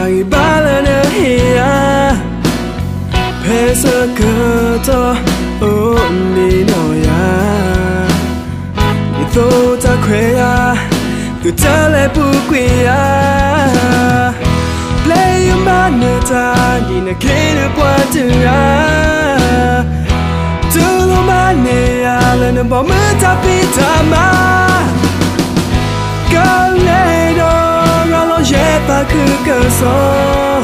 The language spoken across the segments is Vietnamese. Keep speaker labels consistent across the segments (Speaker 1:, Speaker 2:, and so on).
Speaker 1: 자기 발라는 희야 배서 그저 only 너야 니도 다 괴야 또 잘래 부귀야 play your manita 니네 길을 봐주야 둘로만 내 알아는 범을 다 비타마 걸레도 걸로 예뻐 그거서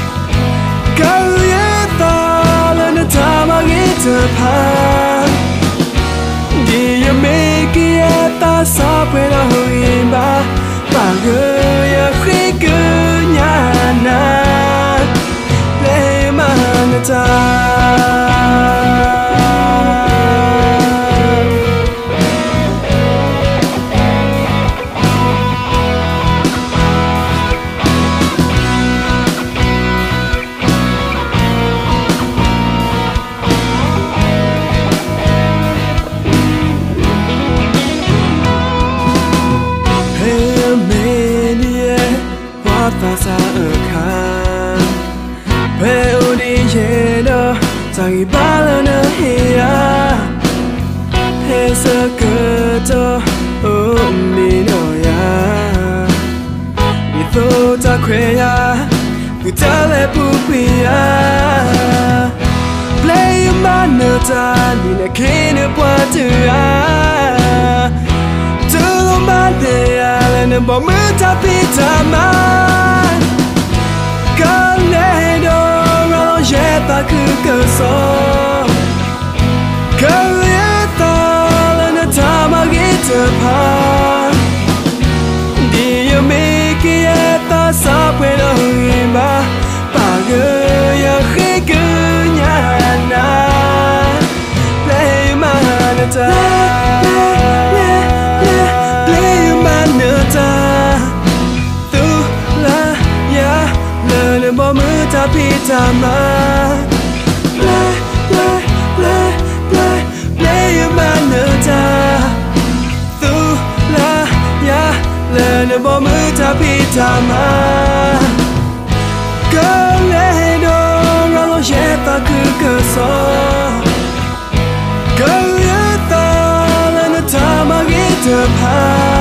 Speaker 1: 거위에 떠오르는 타망이 듯한 네의 미기에 따서 외로움과 마그야 휘그냐 나 내 맘을 다 Pasa akan Peudiyeno Tangi balana hiya Hesa keto Umino ya Ito takweya Kutale pupiya Play your manata Nina kine puatuya Nâng bỏ mưa ta pitaman Kalendo Ralo yeta kukaso Kalieta Lena tamagita pan Dia mikieta Sapwena hima Pagaya higunya na Play manata Bỏ mưa ta pitama Play manata Tu la ya Lên bỏ mưa ta pitama Kalendo Ralo yeta kukaso Kalieta Lena tamagita pan